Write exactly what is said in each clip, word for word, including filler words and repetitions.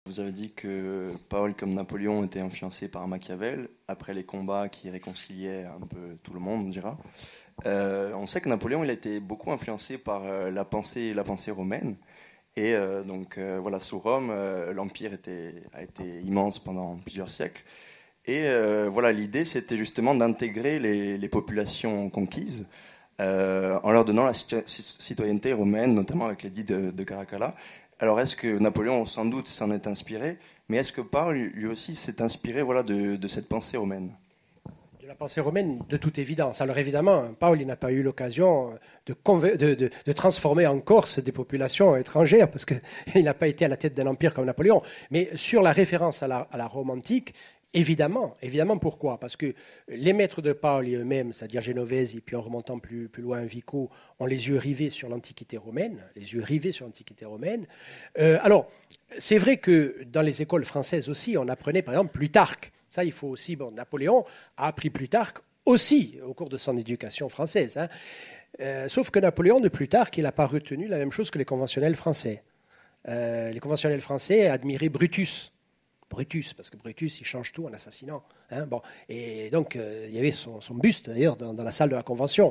Vous avez dit que Paul, comme Napoléon, était influencé par Machiavel, après les combats qui réconciliaient un peu tout le monde, on dira. Euh, on sait que Napoléon il a été beaucoup influencé par euh, la pensée, la pensée romaine. Et euh, donc euh, voilà, sous Rome, euh, l'Empire était, a été immense pendant plusieurs siècles. Et euh, voilà, l'idée, c'était justement d'intégrer les, les populations conquises euh, en leur donnant la citoyenneté romaine, notamment avec l'édit de, de Caracalla. Alors, est-ce que Napoléon, sans doute, s'en est inspiré, mais est-ce que Paul, lui aussi, s'est inspiré voilà, de, de cette pensée romaine? De la pensée romaine, de toute évidence. Alors évidemment, Paul n'a pas eu l'occasion de, de, de, de transformer en Corse des populations étrangères, parce qu'il n'a pas été à la tête d'un empire comme Napoléon. Mais sur la référence à la, à la Rome antique, évidemment, évidemment pourquoi? Parce que les maîtres de Paul eux-mêmes, c'est-à-dire Génovèse, et puis en remontant plus, plus loin, Vico, ont les yeux rivés sur l'Antiquité romaine, les yeux rivés sur l'Antiquité romaine. Euh, alors, c'est vrai que dans les écoles françaises aussi, on apprenait par exemple Plutarque. Ça, il faut aussi. Bon, Napoléon a appris Plutarque aussi au cours de son éducation française. Hein. Euh, sauf que Napoléon de Plutarque, il n'a pas retenu la même chose que les conventionnels français. Euh, les conventionnels français admiraient Brutus. Brutus, parce que Brutus, il change tout en assassinant. Hein, bon. Et donc, euh, il y avait son, son buste, d'ailleurs, dans, dans la salle de la Convention.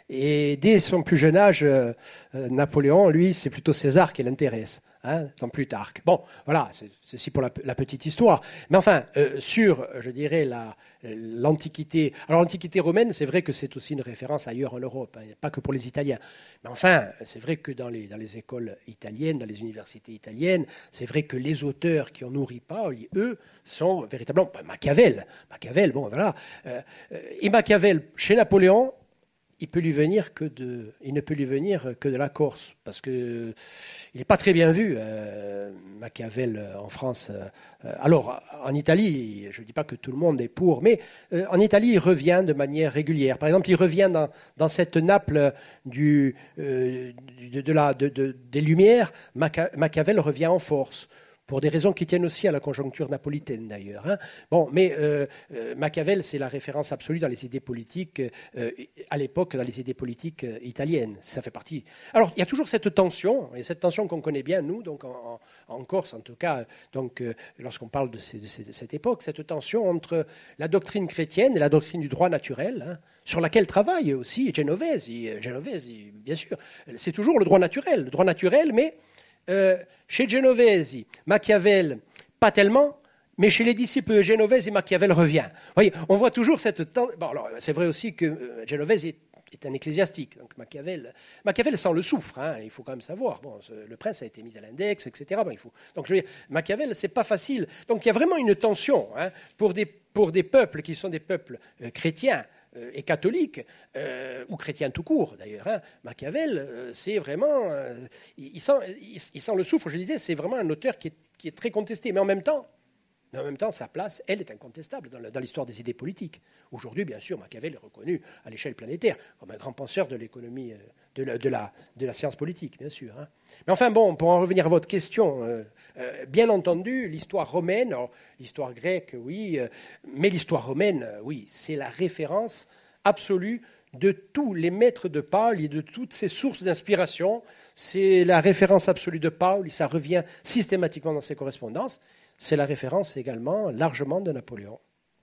Et dès son plus jeune âge, euh, Napoléon, lui, c'est plutôt César qui l'intéresse. Hein, dans Plutarque. Bon, voilà, c'est, ceci pour la, la petite histoire. Mais enfin, euh, sur, je dirais, la, l'Antiquité. Alors, l'Antiquité romaine, c'est vrai que c'est aussi une référence ailleurs en Europe, hein, pas que pour les Italiens. Mais enfin, c'est vrai que dans les, dans les écoles italiennes, dans les universités italiennes, c'est vrai que les auteurs qui ont nourri Paul, eux, sont véritablement ben, Machiavel. Machiavel, bon, voilà. Euh, et Machiavel, chez Napoléon, il peut lui venir que de, il ne peut lui venir que de la Corse, parce que il n'est pas très bien vu, euh, Machiavel en France. Euh, alors, en Italie, je ne dis pas que tout le monde est pour, mais euh, en Italie, il revient de manière régulière. Par exemple, il revient dans, dans cette nappe du, euh, de, de la, de, de, des Lumières. Macha, Machiavel revient en force, pour des raisons qui tiennent aussi à la conjoncture napolitaine d'ailleurs. Hein. Bon, mais euh, euh, Machiavel, c'est la référence absolue dans les idées politiques, euh, à l'époque, dans les idées politiques euh, italiennes. Ça fait partie. Alors, il y a toujours cette tension, et cette tension qu'on connaît bien, nous, donc en, en Corse en tout cas, donc, euh, lorsqu'on parle de, ces, de, ces, de cette époque, cette tension entre la doctrine chrétienne et la doctrine du droit naturel, hein, sur laquelle travaille aussi Génovèse. Génovèse, bien sûr, c'est toujours le droit naturel, le droit naturel, mais Euh, chez Génovèse, Machiavel, pas tellement, mais chez les disciples de Génovèse, Machiavel revient. Vous voyez, on voit toujours cette... Bon, alors, c'est vrai aussi que euh, Génovèse est, est un ecclésiastique, donc Machiavel, Machiavel s'en le souffre, hein, il faut quand même savoir. Bon, le prince a été mis à l'index, et cetera. Bon, il faut... Donc, je veux dire, Machiavel, c'est pas facile. Donc, il y a vraiment une tension hein, pour, des, pour des peuples qui sont des peuples euh, chrétiens, et catholique, euh, ou chrétien tout court d'ailleurs. Hein. Machiavel, euh, c'est vraiment... Euh, il, il, sent, il, il sent le souffle, je disais, c'est vraiment un auteur qui est, qui est très contesté. Mais en même temps, mais en même temps, sa place, elle, est incontestable dans, le, dans l'histoire des idées politiques. Aujourd'hui, bien sûr, Machiavel est reconnu à l'échelle planétaire comme un grand penseur de l'économie, de la, de la, de la science politique, bien sûr. Hein. Mais enfin, bon, pour en revenir à votre question, euh, euh, bien entendu, l'histoire romaine, alors, l'histoire grecque, oui, euh, mais l'histoire romaine, euh, oui, c'est la référence absolue de tous les maîtres de Paul et de toutes ses sources d'inspiration. C'est la référence absolue de Paul, et ça revient systématiquement dans ses correspondances. C'est la référence également largement de Napoléon.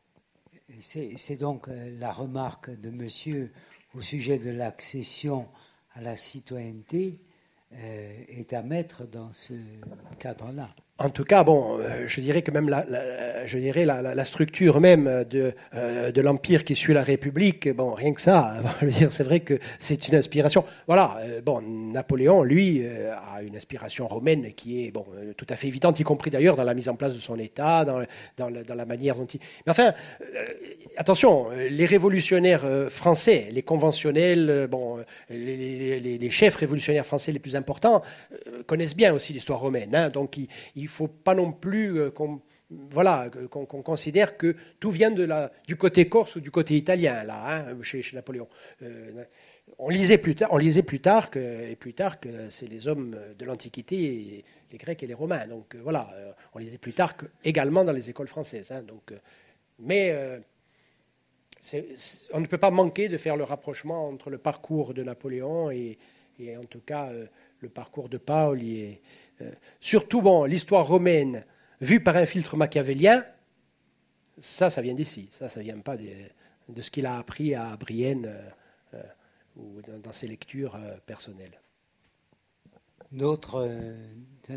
C'est, c'est donc la remarque de monsieur au sujet de l'accession à la citoyenneté euh, est à mettre dans ce cadre-là. En tout cas, bon, euh, je dirais que même la, la, je dirais la, la, la structure même de, euh, de l'empire qui suit la République, bon, rien que ça, je veux dire, c'est vrai que c'est une inspiration. Voilà, euh, bon, Napoléon, lui, euh, a une inspiration romaine qui est, bon, euh, tout à fait évidente, y compris d'ailleurs dans la mise en place de son État, dans, dans, le, dans la manière dont il... Mais enfin, euh, attention, les révolutionnaires euh, français, les conventionnels, euh, bon, les, les, les chefs révolutionnaires français les plus importants euh, connaissent bien aussi l'histoire romaine, hein, donc ils, ils il ne faut pas non plus euh, qu'on, voilà, qu'on, qu'on considère que tout vient de la, du côté corse ou du côté italien, là, hein, chez, chez Napoléon. Euh, on lisait plus tard, on lisait Plutarque, et Plutarque, c'est les hommes de l'Antiquité, les Grecs et les Romains. Donc euh, voilà, euh, on lisait Plutarque également dans les écoles françaises. Hein, donc, euh, mais euh, c'est, c'est, on ne peut pas manquer de faire le rapprochement entre le parcours de Napoléon et, et en tout cas... Euh, le parcours de Paul. Est, euh, surtout, bon, l'histoire romaine vu par un filtre machiavélien, ça, ça vient d'ici. Ça, ça ne vient pas de, de ce qu'il a appris à Brienne euh, euh, ou dans, dans ses lectures euh, personnelles. D'autres euh, interventions ?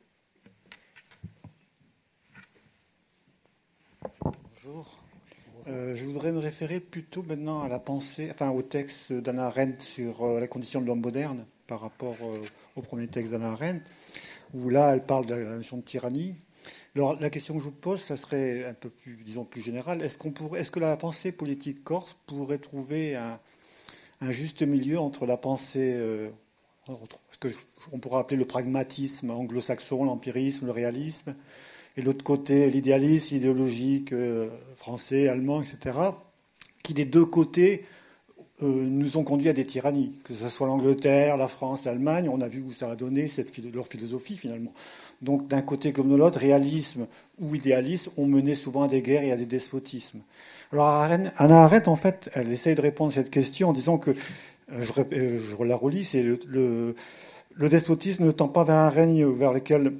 Bonjour. Euh, je voudrais me référer plutôt maintenant à la pensée, enfin au texte d'Hannah Arendt sur euh, la condition de l'homme moderne par rapport euh, au premier texte d'Hannah Arendt, où là elle parle de la notion de tyrannie. Alors la question que je vous pose, ça serait un peu plus, disons, plus générale. Est-ce qu'on pourrait, est-ce que la pensée politique corse pourrait trouver un, un juste milieu entre la pensée, euh, ce que on pourrait appeler le pragmatisme anglo-saxon, l'empirisme, le réalisme, et l'autre côté, l'idéalisme idéologique euh, français, allemand, et cetera, qui des deux côtés euh, nous ont conduit à des tyrannies, que ce soit l'Angleterre, la France, l'Allemagne, on a vu où ça a donné cette, leur philosophie finalement. Donc d'un côté comme de l'autre, réalisme ou idéalisme ont mené souvent à des guerres et à des despotismes. Alors Hannah Arendt, en fait, elle essaye de répondre à cette question en disant que, euh, je, euh, je la relis, c'est le, le, le despotisme ne tend pas vers un règne vers lequel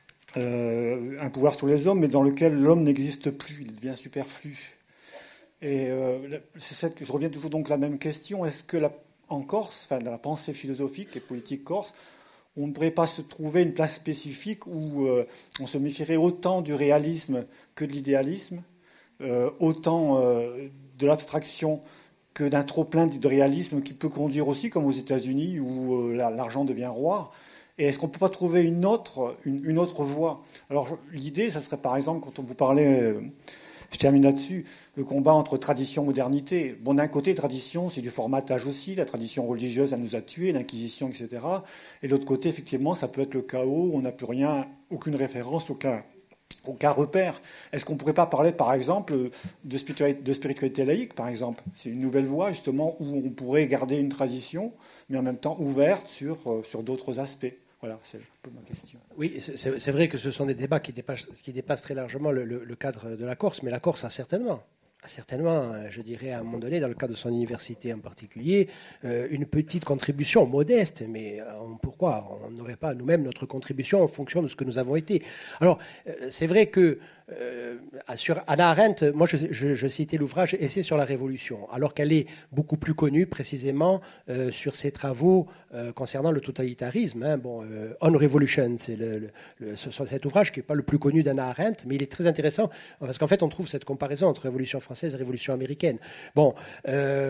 Euh, un pouvoir sur les hommes, mais dans lequel l'homme n'existe plus, il devient superflu. Et euh, c'est cette, je reviens toujours donc à la même question, est-ce que la, en Corse, enfin dans la pensée philosophique et politique corse, on ne pourrait pas se trouver une place spécifique où euh, on se méfierait autant du réalisme que de l'idéalisme, euh, autant euh, de l'abstraction que d'un trop-plein de réalisme qui peut conduire aussi, comme aux États-Unis, où euh, l'argent devient roi. Et est-ce qu'on ne peut pas trouver une autre, une, une autre voie ? Alors l'idée, ça serait par exemple, quand on vous parlait, euh, je termine là-dessus, le combat entre tradition et modernité. Bon, d'un côté, tradition, c'est du formatage aussi, la tradition religieuse, elle nous a tués, l'Inquisition, et cetera. Et de l'autre côté, effectivement, ça peut être le chaos, on n'a plus rien, aucune référence, aucun, aucun repère. Est-ce qu'on ne pourrait pas parler, par exemple, de spiritualité, de spiritualité laïque, par exemple ? C'est une nouvelle voie, justement, où on pourrait garder une tradition, mais en même temps ouverte sur, sur d'autres aspects. Voilà, c'est un peu ma question. Oui, c'est, c'est vrai que ce sont des débats qui dépassent, qui dépassent très largement le, le, le cadre de la Corse, mais la Corse a certainement, a certainement, je dirais à un moment donné, dans le cadre de son université en particulier, euh, une petite contribution modeste, mais euh, pourquoi on n'aurait pas nous-mêmes notre contribution en fonction de ce que nous avons été. Alors, euh, c'est vrai que Euh, sur Hannah Arendt, moi je, je, je citais l'ouvrage Essai sur la Révolution, alors qu'elle est beaucoup plus connue précisément euh, sur ses travaux euh, concernant le totalitarisme. Hein. Bon, euh, On Revolution, c'est le, le, le, cet ouvrage qui n'est pas le plus connu d'Hannah Arendt, mais il est très intéressant parce qu'en fait on trouve cette comparaison entre Révolution française et Révolution américaine. Bon, euh,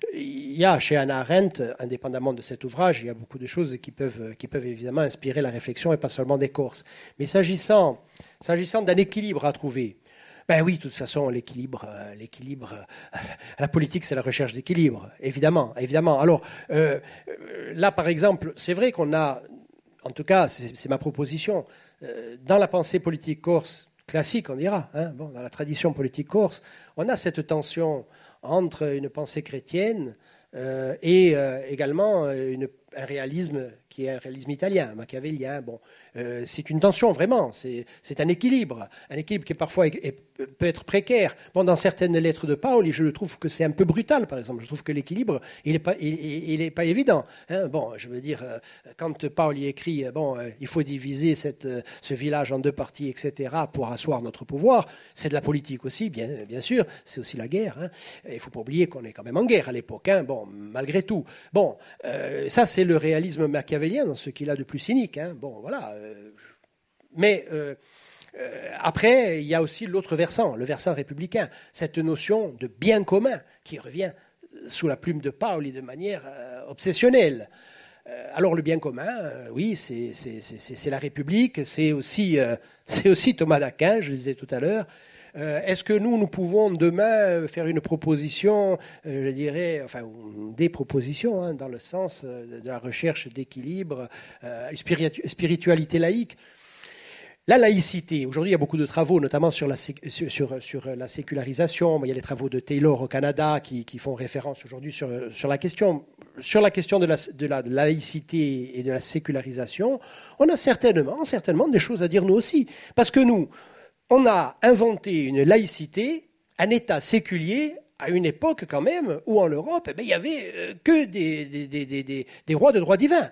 il y a chez Hannah Arendt, indépendamment de cet ouvrage, il y a beaucoup de choses qui peuvent, qui peuvent évidemment inspirer la réflexion et pas seulement des Corses. Mais s'agissant S'agissant d'un équilibre à trouver, ben oui, de toute façon, l'équilibre, euh, l'équilibre, euh, la politique, c'est la recherche d'équilibre, évidemment, évidemment. Alors euh, là, par exemple, c'est vrai qu'on a, en tout cas, c'est, c'est ma proposition, euh, dans la pensée politique corse classique, on dira, hein, bon, dans la tradition politique corse, on a cette tension entre une pensée chrétienne euh, et euh, également une, un réalisme qui est un réalisme italien, machiavélien, bon. Euh, c'est une tension, vraiment. C'est, c'est un équilibre. Un équilibre qui, parfois, est, est, peut être précaire. Bon, dans certaines lettres de Paul, je trouve que c'est un peu brutal, par exemple. Je trouve que l'équilibre, il n'est pas, il, il est pas évident. Hein, bon, je veux dire, euh, quand Paul y écrit, bon, euh, il faut diviser cette, euh, ce village en deux parties, et cetera, pour asseoir notre pouvoir, c'est de la politique aussi, bien, bien sûr. C'est aussi la guerre. Hein. Il ne faut pas oublier qu'on est quand même en guerre à l'époque. Hein, bon, malgré tout. Bon, euh, ça, c'est le réalisme machiavélien, dans ce qu'il a de plus cynique. Hein. Bon, voilà. Mais euh, euh, après, il y a aussi l'autre versant, le versant républicain, cette notion de bien commun qui revient sous la plume de Paoli de manière euh, obsessionnelle. Euh, alors le bien commun, euh, oui, c'est, c'est, c'est, c'est la République, c'est aussi, euh, c'est aussi Thomas d'Aquin, je le disais tout à l'heure. Euh, est-ce que nous, nous pouvons demain faire une proposition, euh, je dirais, enfin, des propositions, hein, dans le sens de la recherche d'équilibre, euh, spiritu- spiritualité laïque ? La laïcité, aujourd'hui il y a beaucoup de travaux, notamment sur la, sur, sur, sur la sécularisation. Il y a les travaux de Taylor au Canada qui, qui font référence aujourd'hui sur, sur la question, sur la question de, la, de la laïcité et de la sécularisation. On a certainement, certainement des choses à dire nous aussi. Parce que nous, on a inventé une laïcité, un État séculier, à une époque quand même où en Europe, eh bien, il n'y avait que des, des, des, des, des rois de droit divin.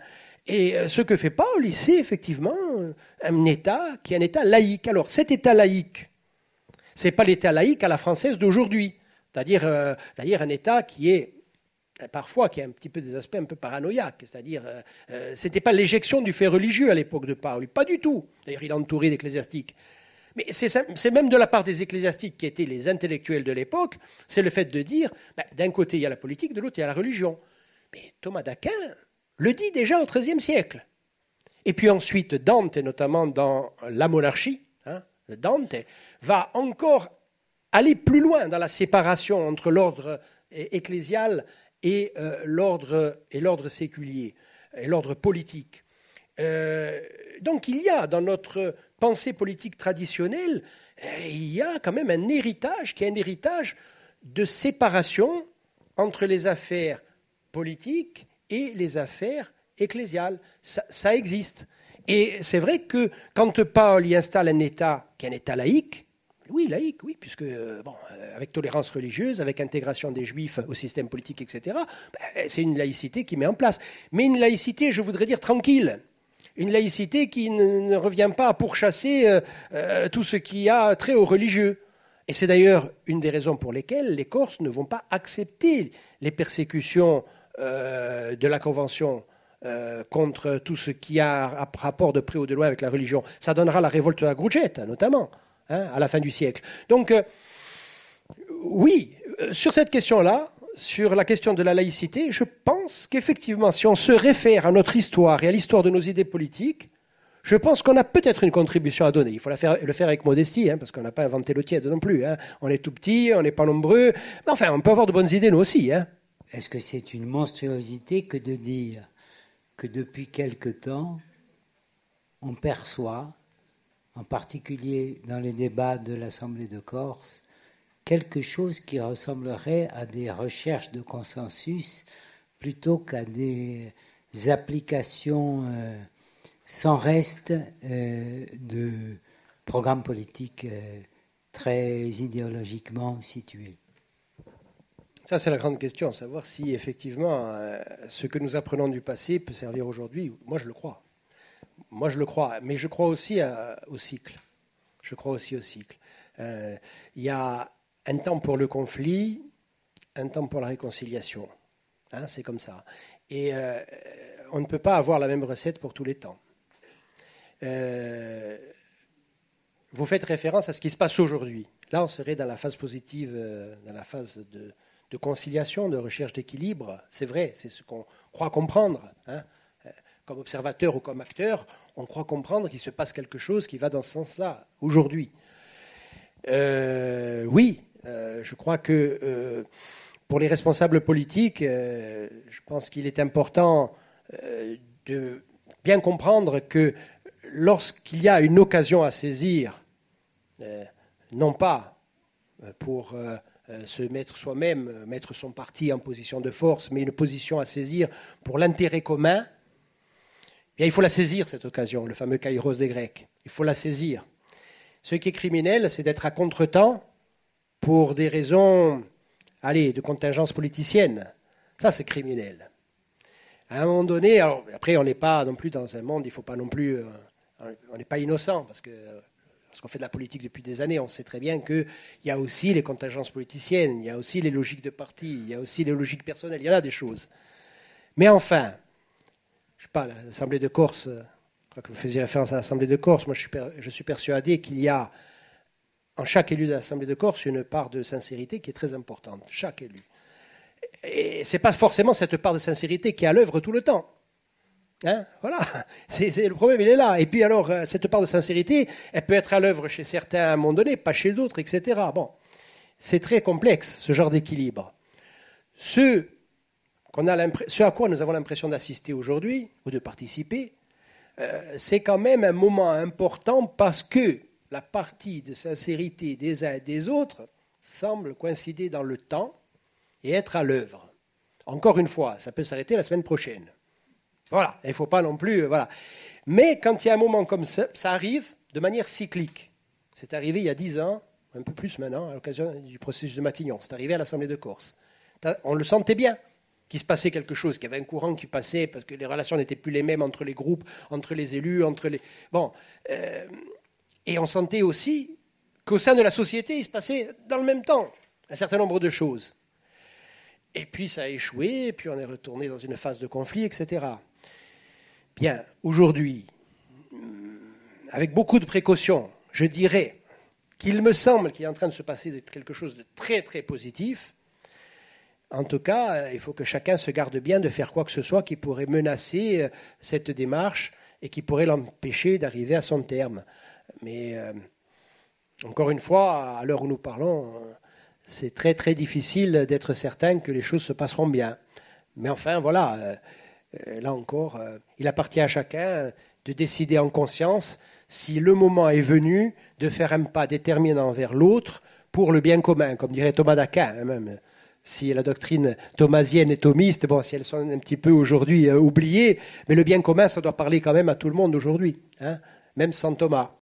Et ce que fait Paul, c'est effectivement un État qui est un État laïque. Alors, cet État laïque, ce n'est pas l'État laïque à la française d'aujourd'hui, c'est-à-dire, euh, c'est-à-dire un État qui est parfois qui a un petit peu des aspects un peu paranoïaques, c'est-à-dire euh, euh, c'était pas l'éjection du fait religieux à l'époque de Paul, pas du tout. D'ailleurs, il est entouré d'ecclésiastiques. Mais c'est, c'est même de la part des ecclésiastiques qui étaient les intellectuels de l'époque, c'est le fait de dire, ben, d'un côté il y a la politique, de l'autre il y a la religion. Mais Thomas d'Aquin le dit déjà au treizième siècle. Et puis ensuite, Dante, notamment dans La Monarchie, hein, Dante va encore aller plus loin dans la séparation entre l'ordre ecclésial et euh, l'ordre et l'ordre séculier, et l'ordre politique. Euh, donc il y a dans notre pensée politique traditionnelle, il y a quand même un héritage qui est un héritage de séparation entre les affaires politiques et les affaires ecclésiales. Ça, ça existe. Et c'est vrai que quand Paul y installe un État qui est un État laïque, oui, laïque, oui, puisque, bon, avec tolérance religieuse, avec intégration des Juifs au système politique, et cetera, ben, c'est une laïcité qui met en place. Mais une laïcité, je voudrais dire, tranquille. Une laïcité qui ne, ne revient pas à pourchasser euh, euh, tout ce qui a trait aux religieux. Et c'est d'ailleurs une des raisons pour lesquelles les Corses ne vont pas accepter les persécutions euh, de la Convention euh, contre tout ce qui a rapport de près ou de loin avec la religion. Ça donnera la révolte de la Gruggetta, notamment. Hein, à la fin du siècle. Donc, euh, oui, euh, sur cette question-là, sur la question de la laïcité, je pense qu'effectivement, si on se réfère à notre histoire et à l'histoire de nos idées politiques, je pense qu'on a peut-être une contribution à donner. Il faut la faire, le faire avec modestie, hein, parce qu'on n'a pas inventé l'eau tiède non plus. Hein. On est tout petit, on n'est pas nombreux. Mais enfin, on peut avoir de bonnes idées, nous aussi. Hein. Est-ce que c'est une monstruosité que de dire que depuis quelque temps, on perçoit, en particulier dans les débats de l'Assemblée de Corse, quelque chose qui ressemblerait à des recherches de consensus plutôt qu'à des applications euh, sans reste euh, de programmes politiques euh, très idéologiquement situés? Ça, c'est la grande question, savoir si effectivement euh, ce que nous apprenons du passé peut servir aujourd'hui. Moi, je le crois. Moi, je le crois, mais je crois aussi à, au cycle. Je crois aussi au cycle. Euh, il y a un temps pour le conflit, un temps pour la réconciliation. Hein, c'est comme ça. Et euh, on ne peut pas avoir la même recette pour tous les temps. Euh, vous faites référence à ce qui se passe aujourd'hui. Là, on serait dans la phase positive, euh, dans la phase de, de conciliation, de recherche d'équilibre. C'est vrai, c'est ce qu'on croit comprendre. Hein. Comme observateur ou comme acteur, on croit comprendre qu'il se passe quelque chose qui va dans ce sens-là, aujourd'hui. Euh, oui, euh, je crois que euh, pour les responsables politiques, euh, je pense qu'il est important euh, de bien comprendre que lorsqu'il y a une occasion à saisir, euh, non pas pour euh, se mettre soi-même, mettre son parti en position de force, mais une position à saisir pour l'intérêt commun, bien, il faut la saisir, cette occasion, le fameux kairos des Grecs. Il faut la saisir. Ce qui est criminel, c'est d'être à contretemps pour des raisons, allez, de contingence politicienne. Ça, c'est criminel. À un moment donné, alors, après, on n'est pas non plus dans un monde, il ne faut pas non plus, euh, on n'est pas innocent, parce que lorsqu'on fait de la politique depuis des années, on sait très bien qu'il y a aussi les contingences politiciennes, il y a aussi les logiques de parti, il y a aussi les logiques personnelles, il y en a des choses. Mais enfin, je ne sais pas, l'Assemblée de Corse, je crois que vous faisiez référence à l'Assemblée de Corse, moi je suis, per, je suis persuadé qu'il y a en chaque élu de l'Assemblée de Corse une part de sincérité qui est très importante, chaque élu. Et ce n'est pas forcément cette part de sincérité qui est à l'œuvre tout le temps. Hein, voilà, c'est, c'est, le problème il est là. Et puis alors, cette part de sincérité, elle peut être à l'œuvre chez certains à un moment donné, pas chez d'autres, et cetera. Bon, c'est très complexe, ce genre d'équilibre. Ce qu'on a ce à quoi nous avons l'impression d'assister aujourd'hui, ou de participer, euh, c'est quand même un moment important parce que la partie de sincérité des uns et des autres semble coïncider dans le temps et être à l'œuvre. Encore une fois, ça peut s'arrêter la semaine prochaine. Voilà, il ne faut pas non plus... Voilà. Mais quand il y a un moment comme ça, ça arrive de manière cyclique. C'est arrivé il y a dix ans, un peu plus maintenant, à l'occasion du processus de Matignon. C'est arrivé à l'Assemblée de Corse. On le sentait bien, qu'il se passait quelque chose, qu'il y avait un courant qui passait, parce que les relations n'étaient plus les mêmes entre les groupes, entre les élus, entre les... Bon, euh, et on sentait aussi qu'au sein de la société, il se passait dans le même temps un certain nombre de choses. Et puis ça a échoué, et puis on est retourné dans une phase de conflit, et cetera. Bien, aujourd'hui, avec beaucoup de précautions, je dirais qu'il me semble qu'il est en train de se passer quelque chose de très très positif. En tout cas, il faut que chacun se garde bien de faire quoi que ce soit qui pourrait menacer cette démarche et qui pourrait l'empêcher d'arriver à son terme. Mais euh, encore une fois, à l'heure où nous parlons, c'est très très difficile d'être certain que les choses se passeront bien. Mais enfin, voilà, euh, là encore, euh, il appartient à chacun de décider en conscience si le moment est venu de faire un pas déterminant vers l'autre pour le bien commun, comme dirait Thomas d'Aquin, hein, même. Si la doctrine thomasienne est thomiste, bon, si elles sont un petit peu aujourd'hui euh, oubliées, mais le bien commun, ça doit parler quand même à tout le monde aujourd'hui, hein, même sans Thomas.